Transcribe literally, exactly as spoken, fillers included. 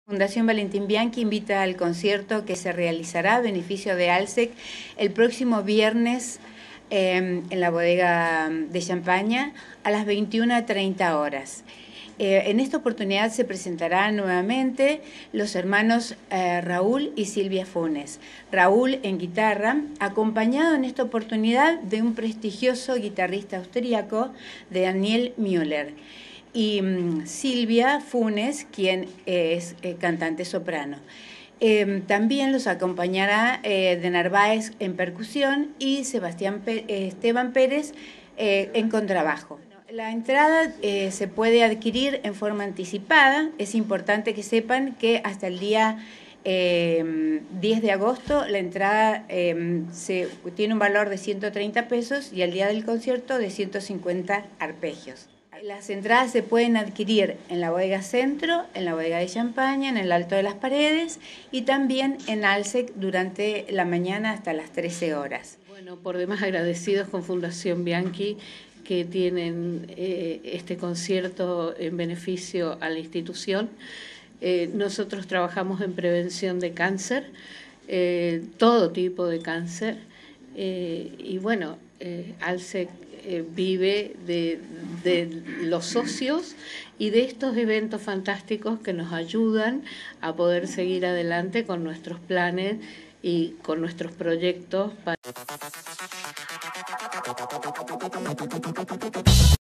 Fundación Valentín Bianchi invita al concierto que se realizará a beneficio de ALSEC el próximo viernes eh, en la bodega de Champaña a las veintiuna treinta horas. Eh, en esta oportunidad se presentarán nuevamente los hermanos eh, Raúl y Silvia Funes. Raúl en guitarra, acompañado en esta oportunidad de un prestigioso guitarrista austríaco, de Daniel Müller. Y um, Silvia Funes, quien es eh, cantante soprano. Eh, también los acompañará eh, de Narváez en percusión y Sebastián P eh, Esteban Pérez eh, en contrabajo. La entrada eh, se puede adquirir en forma anticipada. Es importante que sepan que hasta el día eh, diez de agosto la entrada eh, se, tiene un valor de ciento treinta pesos y al día del concierto de ciento cincuenta arpegios. Las entradas se pueden adquirir en la bodega Centro, en la bodega de Champaña, en el Alto de las Paredes y también en ALSEC durante la mañana hasta las trece horas. Bueno, por demás agradecidos con Fundación Bianchi que tienen eh, este concierto en beneficio a la institución. Eh, nosotros trabajamos en prevención de cáncer, eh, todo tipo de cáncer, eh, y bueno, eh, ALSEC eh, vive de, de los socios y de estos eventos fantásticos que nos ayudan a poder seguir adelante con nuestros planes y con nuestros proyectos para